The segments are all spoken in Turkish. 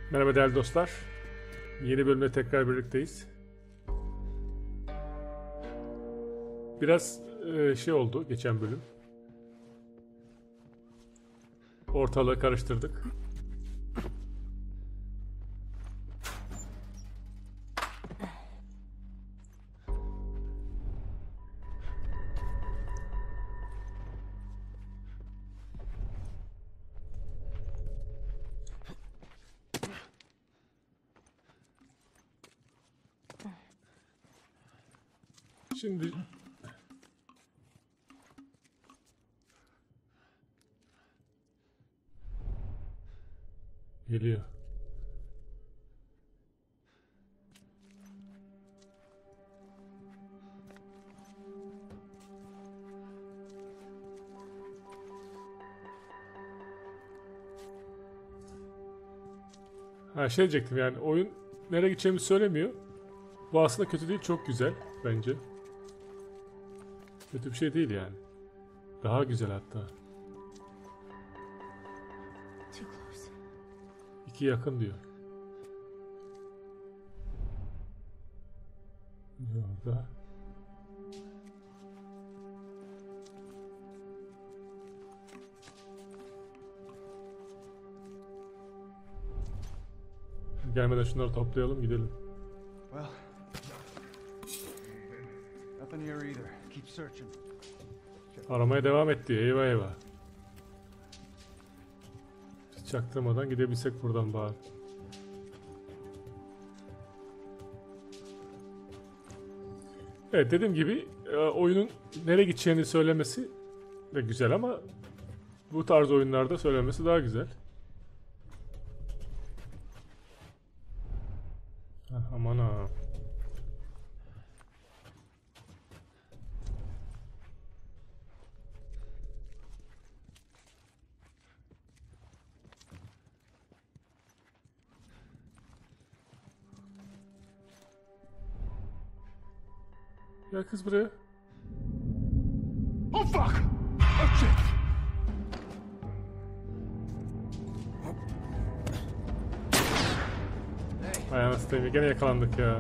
Merhaba değerli dostlar. Yeni bölümde tekrar birlikteyiz. Biraz şey oldu geçen bölüm. Ortalığı karıştırdık. Şimdi geliyor. Ha şey diyecektim, yani oyun nereye gideceğimi söylemiyor. Bu aslında kötü değil, çok güzel bence. Kötü bir şey değil yani. Daha güzel hatta. İki yakın diyor. Orada. Gelmeden şunları toplayalım, gidelim. Well, nothing here either. Keep searching. Aramaya devam etti. Eyvah eyvah. Hiç çaktırmadan gidebilsek buradan bari. Evet, dediğim gibi oyunun nereye gideceğini söylemesi de güzel ama bu tarz oyunlarda söylemesi daha güzel. Aman ha. Gel kız buraya. Oh fuck! Oh shit! Ay anasını, gene yakalandık ya.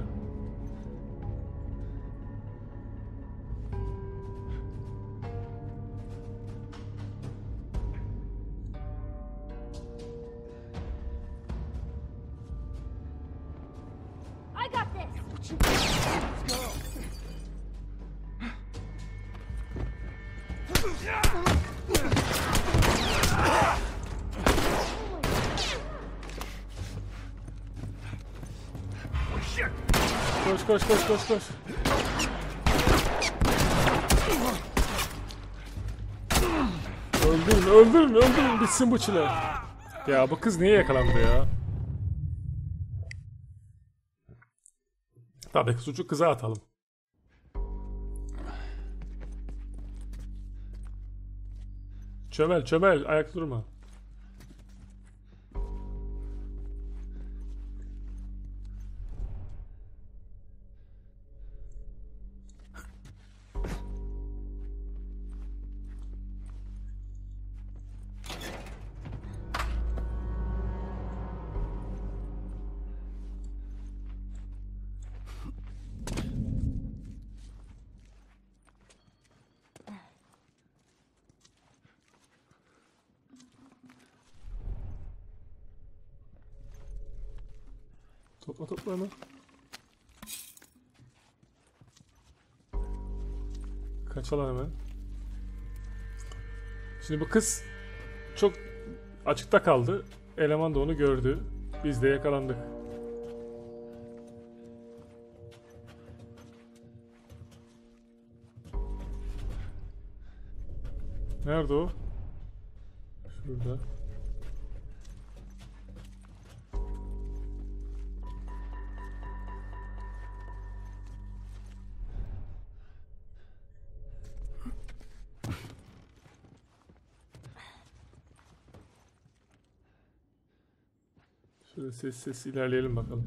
I got this. Let's go. Oh shit! Koş koş koş koş koş. Öldürün öldürün öldürün, bitsin bu çile. Ya bu kız niye yakalandı ya? Tabii ki suçu kıza atalım. Çömel çömel, ayak durma. Topla topla hemen. Kaçalım hemen. Şimdi bu kız çok açıkta kaldı. Eleman da onu gördü. Biz de yakalandık. Nerede o? Şurada. Şöyle ses ilerleyelim bakalım.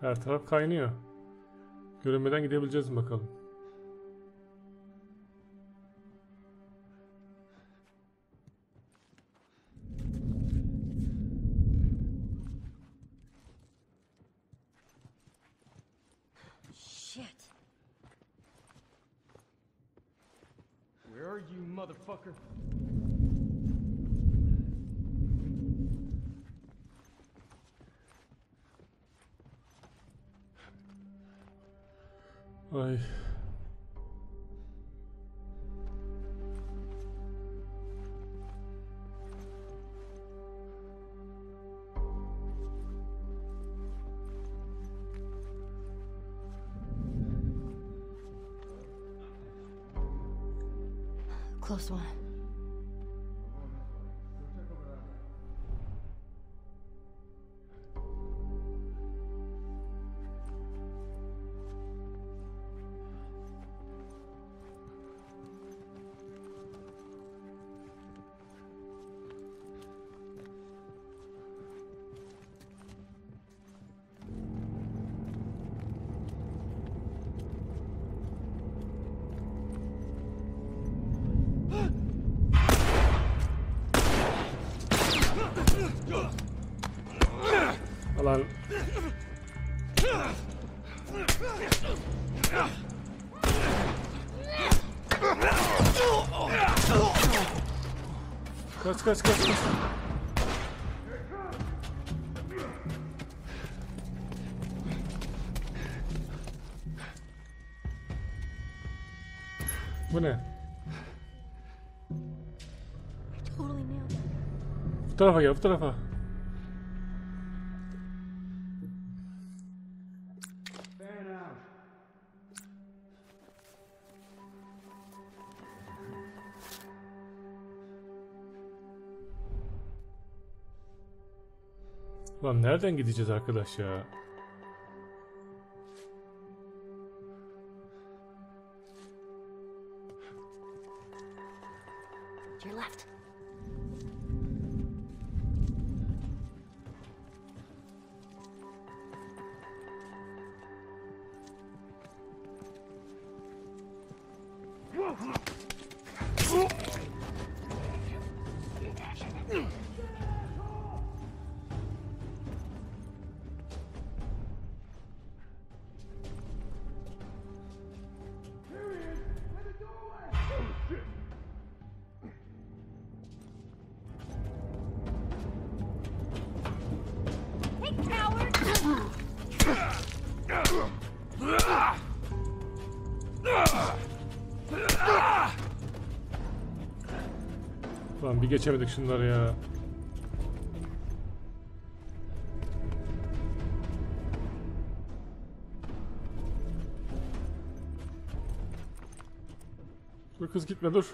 Her taraf kaynıyor. Görünmeden gidebileceğiz mi bakalım. Shit. Where are you, motherfucker? Ay. Close one. Alan. Kaç kaç kaç kaç. Bu ne? Totally nailed it. Bu tarafa gel, bu tarafa. Fan out. Lan nereden gideceğiz arkadaş ya? To your left. Hey, coward! Lan bir geçemedik şunları ya. Dur kız gitme dur.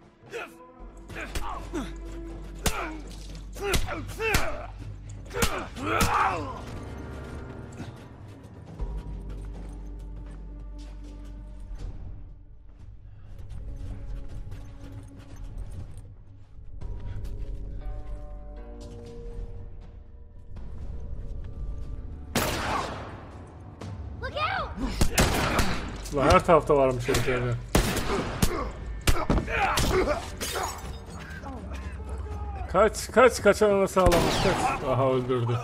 Look out! Ulan her tarafta varmış heriflerden. Kaç kaç kaçanına sağlamış kaç. Aha öldürdü.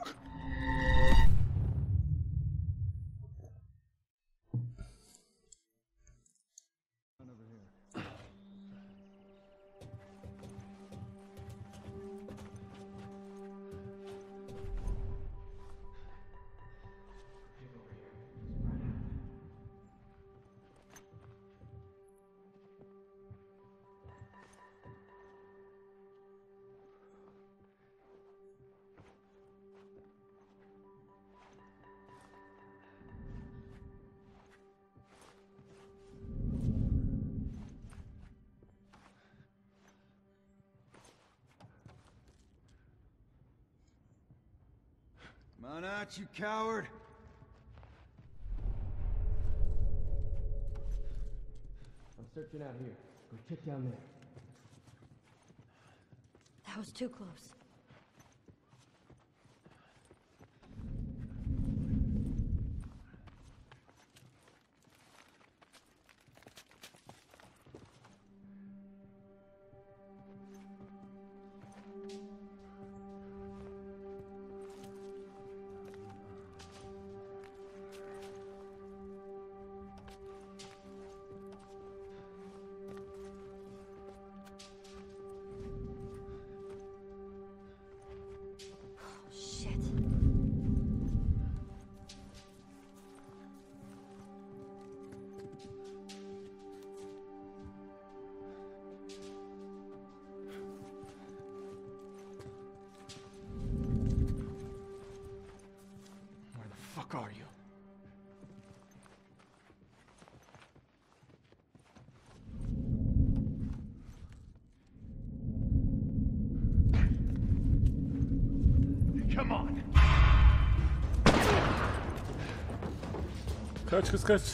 Come on out, you coward. I'm searching out here. Go check down there. That was too close. are you? Come on. Kaç kız kaç.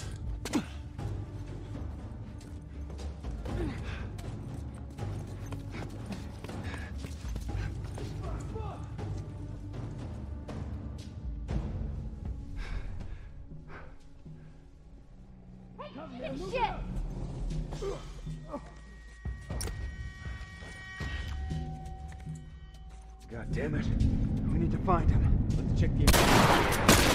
Shit! God damn it. We need to find him. Let's check the.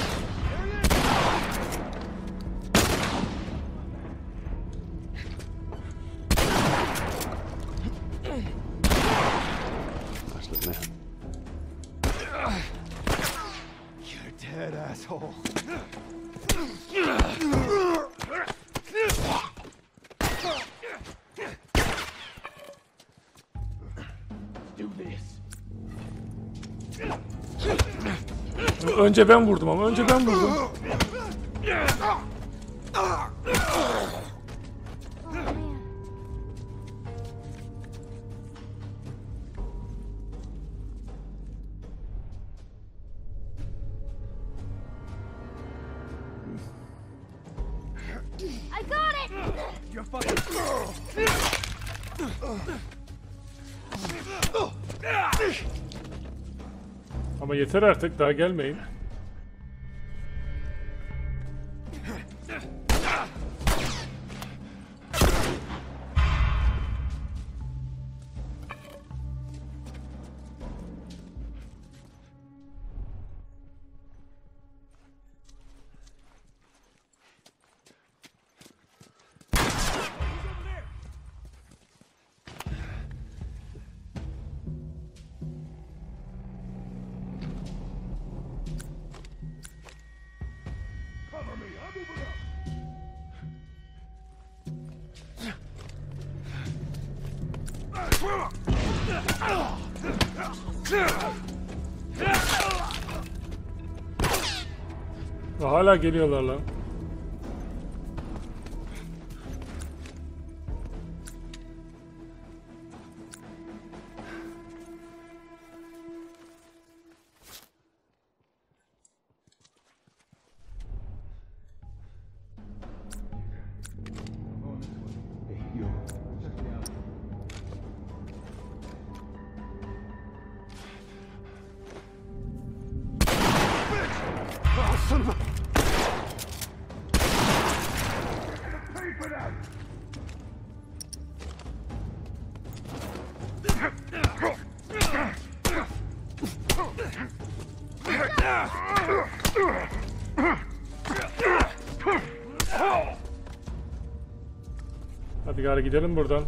Nice little man. You're dead, asshole. Do this. Önce ben vurdum ama önce ben vurdum. Oh man. I got it! You're fucking. Ama yeter artık, daha gelmeyin. Hala geliyorlar lan. Hey, you. Check me out. Oh, son of a... Pay for that! Hadi gari gidelim buradan.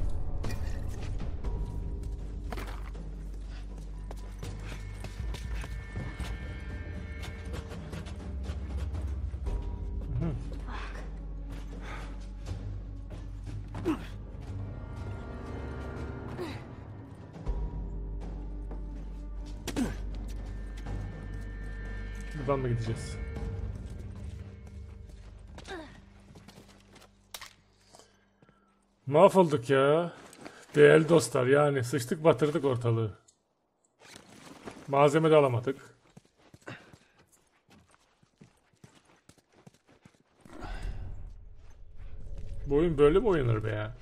Buradan mı gideceğiz? Mahvolduk ya. Değerli dostlar, yani sıçtık batırdık ortalığı. Malzeme de alamadık. Bu oyun böyle mi oynanır be ya?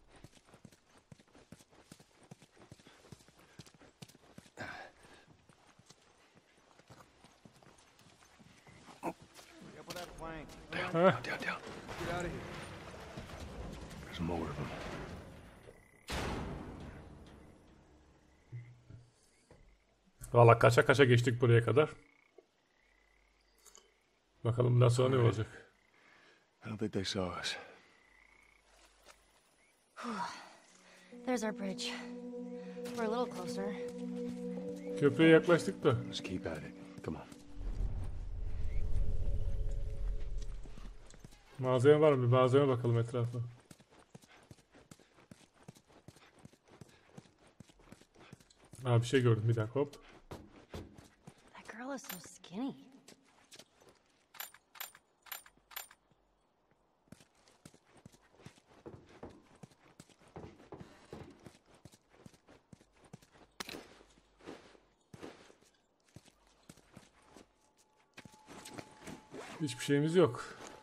Up with that plank. Heh. Down. Get out of here. There's more of them. Valla kaça kaça geçtik buraya kadar. Bakalım bundan sonra ne olacak? I don't think they saw us. There's our bridge. We're a little closer. Köprüye yaklaştık da. Let's keep at it. Come on. Malzeme var mı? Bir malzeme bakalım etrafa. Aa, bir şey gördüm, bir dakika, hop. That girl is so skinny. Hiçbir şeyimiz yok.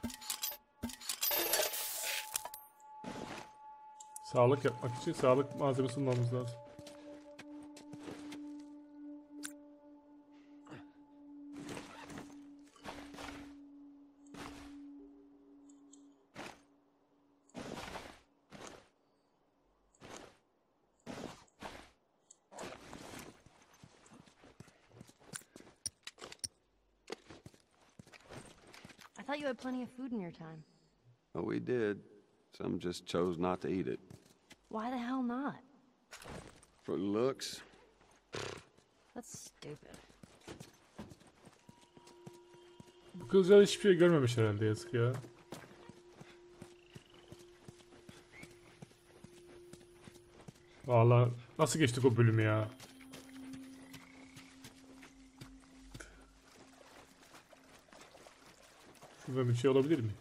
Sağlık yapmak için sağlık malzemesi bulmamız lazım. I thought you had plenty of food in your time. Oh, we did. Some just chose not to eat it. Why the hell not? For looks. That's stupid. Bu kızlar hiçbir şey görmemiş herhalde, yazık ya. Vallahi nasıl geçtik o bölümü ya? Şurada bir şey olabilir mi?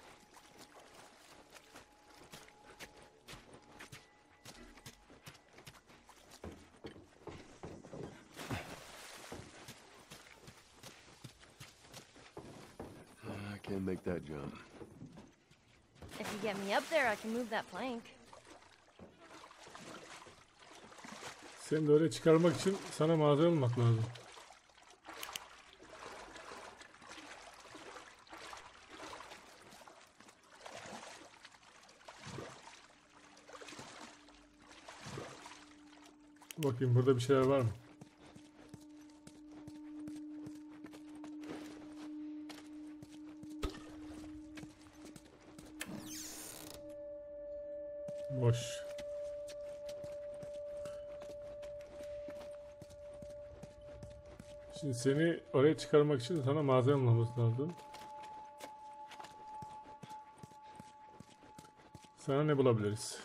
I can't make that jump. If you get me up there, I can move that plank. Seni de oraya çıkarmak için sana malzeme bulmak lazım. Bakayım burada bir şeyler var mı? Boş. Şimdi seni oraya çıkarmak için sana malzeme bulmamız lazım. Sana ne bulabiliriz?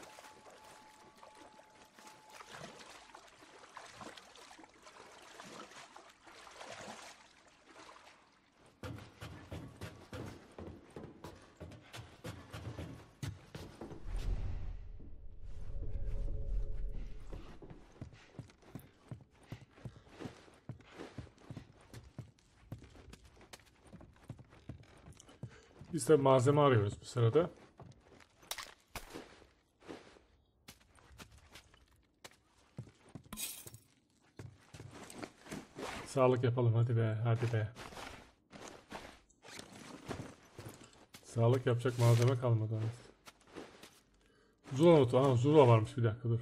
Biz de malzeme arıyoruz bu sırada. Sağlık yapalım hadi be, hadi be. Sağlık yapacak malzeme kalmadı. Zula notu. Aha, Zula varmış, bir dakika dur.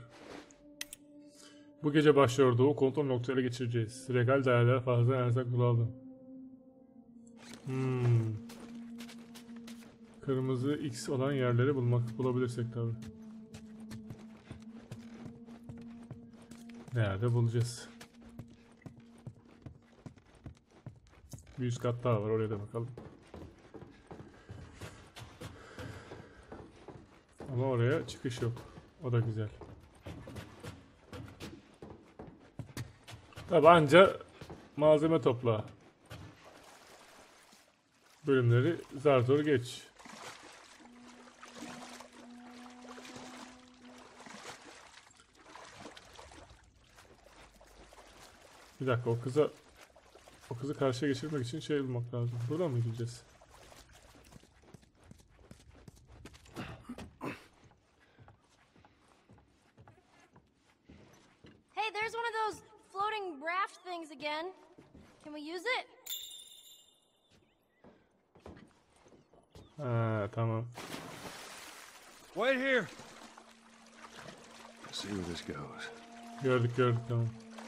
Bu gece başlıyor Doğu, kontrol noktayla geçireceğiz. Regal değerler fazla erzak bulalım. Kırmızı X olan yerleri bulabilirsek tabi. Nerede bulacağız? Bir üst kat daha var, oraya da bakalım. Ama oraya çıkış yok. O da güzel. Tabi anca malzeme topla. Bölümleri zar zor geç. Bir dakika, o kızı karşıya geçirmek için şey bulmak lazım. Buradan mı gideceğiz? Hey, there's one of those floating raft things again. Can we use it? Ha, tamam. Wait here. See where this goes. Gördük tamam.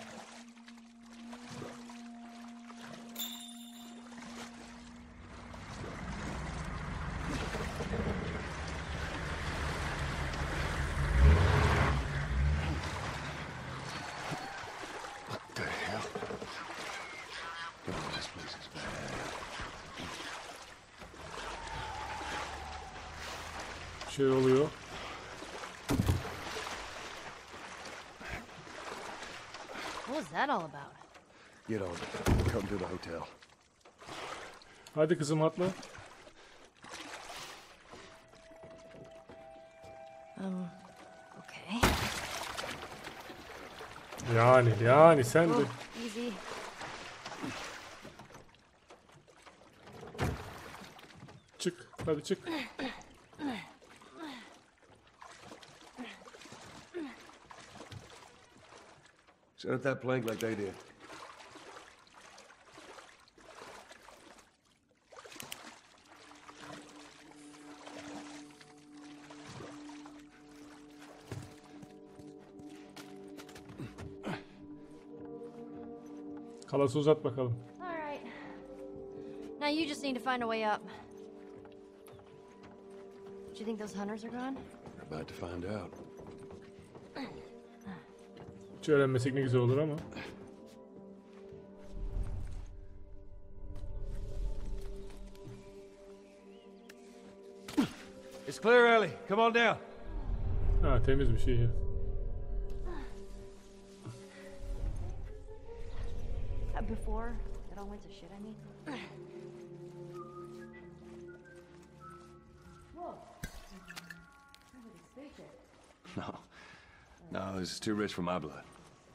What the hell? Oh, this place is bad. Bir şey oluyor. What was that all about? Get on it. Come to the hotel. Hadi kızım, atla. Okay. Yani sen de. Oh, easy. çık. Hadi çık. Set up that plank like they did. Kalası uzat bakalım. All right. Now you just need to find a way up. Do you think those hunters are gone? We're about to find out. Hiç öğrenmesek ne güzel olur ama. It's clear, Ellie. Come on down. Ha, temiz bir şey ya. Before it all went to shit, I mean. Whoa. Sounds like a spaceship. No. No, this is too rich for my blood.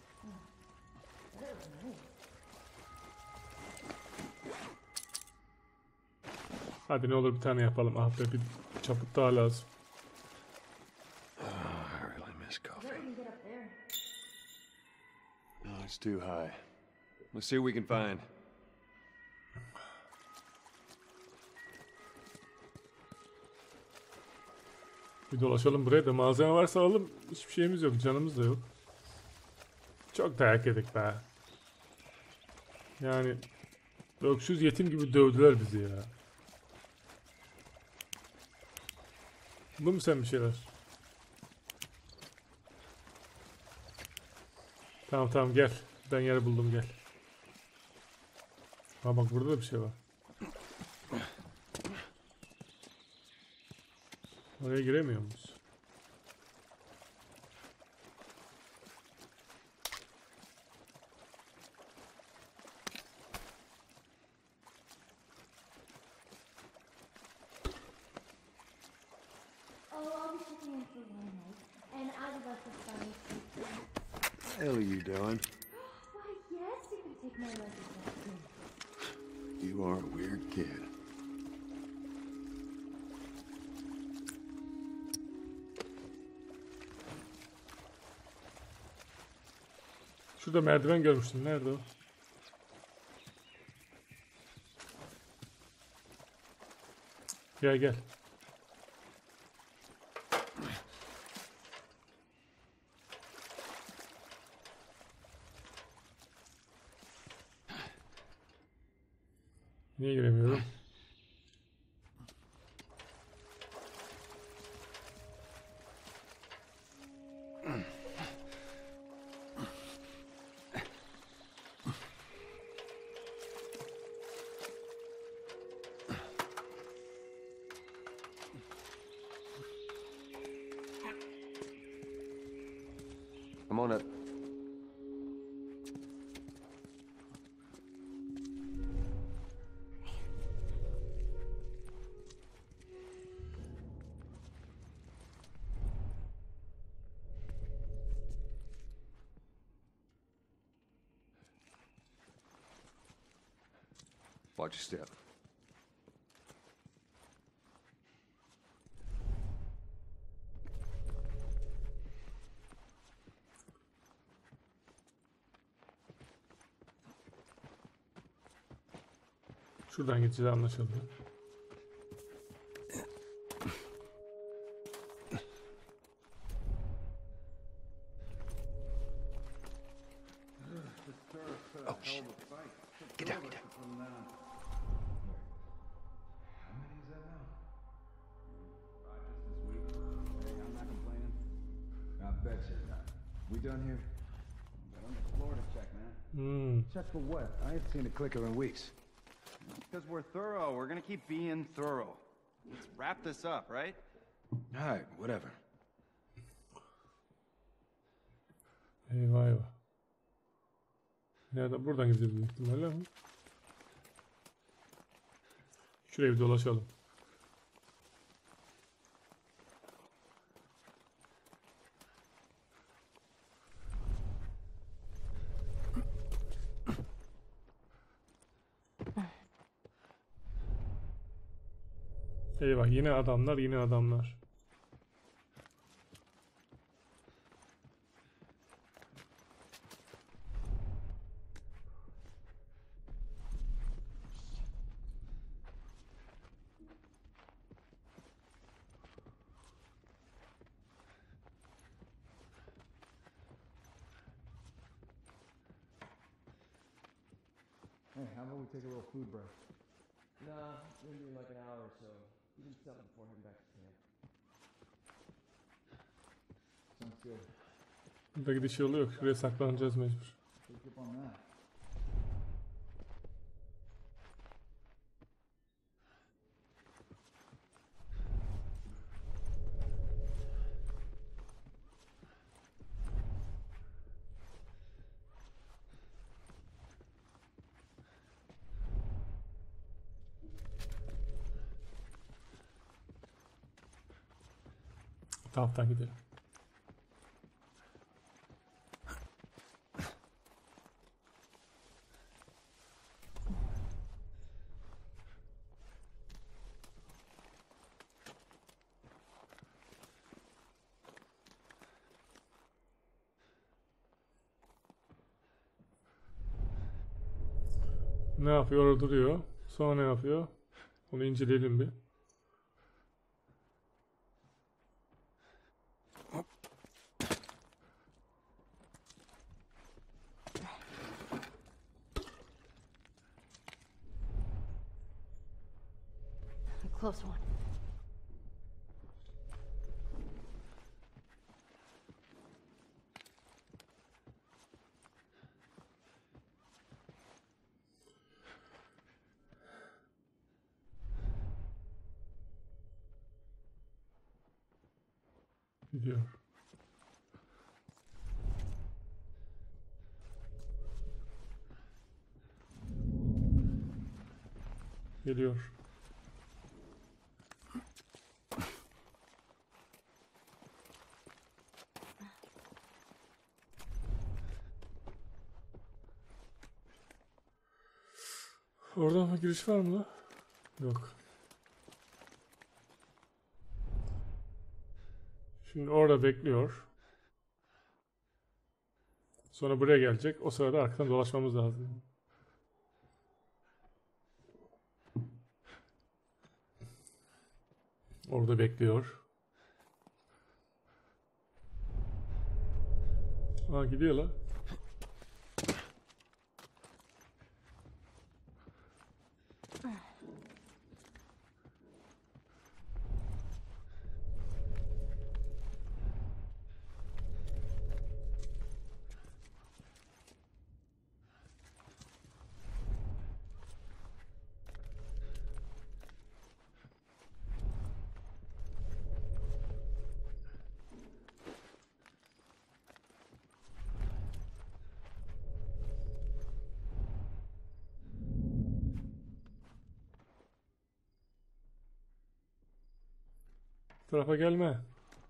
Hadi ne olur bir tane yapalım. Ah be, bir çaput daha lazım. I really miss coffee. We can get up there. No, it's too high. Let's see what we can find. Bir dolaşalım buraya da malzeme varsa alalım. Hiçbir şeyimiz yok. Canımız da yok. Çok dayak yedik be. Yani öksüz yetim gibi dövdüler bizi ya. Bu mu sen bir şeyler? Tamam tamam gel. Ben yer buldum gel. Ha bak burada da bir şey var. Oraya giremiyor muyuz? Oh, I'll be checking in for one night, and I would like to find. What the hell are you doing? Why, yes, you can take my lessons next week. You are a weird kid. Şurada merdiven görmüştüm. Nerede o? Gel gel. Niye giremiyorum? Come on up. Watch your step. Şuradan geçeceğiz anlaşıldı. Oh, shit. Get down, get down. I bet you're not. We done here? Got on the floor to check, man. Hmm. Check for what? I ain't seen a clicker in weeks. Because we're thorough. We're gonna keep being thorough. Let's wrap this up, right? All right, whatever. Eyvah eyvah. Nereden? Buradan gideceğiz büyük ihtimalle ama. Şuraya bir dolaşalım. Eyvah, yine adamlar, yine adamlar. Hey, how about we take a little food break? Nah, maybe in like an hour or so. We can something before heading back to camp. Sounds good. Burada gidiş yolu yok. Şuraya saklanacağız mecbur. Take up on that. Bu taraftan gidelim. Ne yapıyor? Orada duruyor. Sonra ne yapıyor? Onu inceleyelim bir. A close one. Gidiyor. Geliyor. Oradan bir giriş var mı? Yok. Şimdi orada bekliyor. Sonra buraya gelecek. O sırada arkadan dolaşmamız lazım. Orada bekliyor. Aa, gidiyor la. Bu tarafa gelme.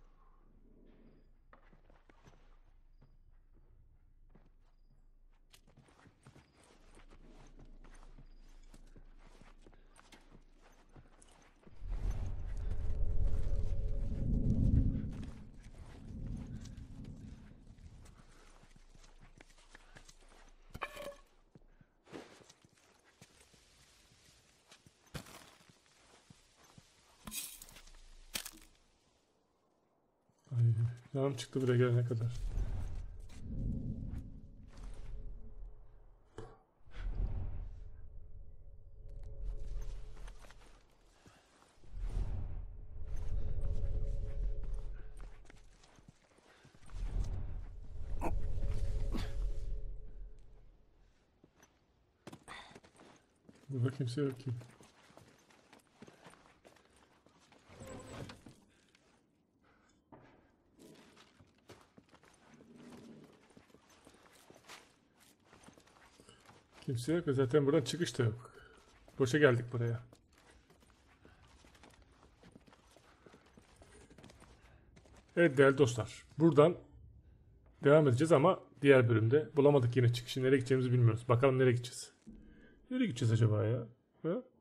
Ay, canım çıktı buraya gelene kadar. Burada kimse yok ki. Kimse yok. Zaten buradan çıkış da yok. Boşa geldik buraya. Evet değerli dostlar. Buradan devam edeceğiz ama diğer bölümde bulamadık yine çıkışı. Nereye gideceğimizi bilmiyoruz. Bakalım nereye gideceğiz. Nereye gideceğiz acaba ya? Ha?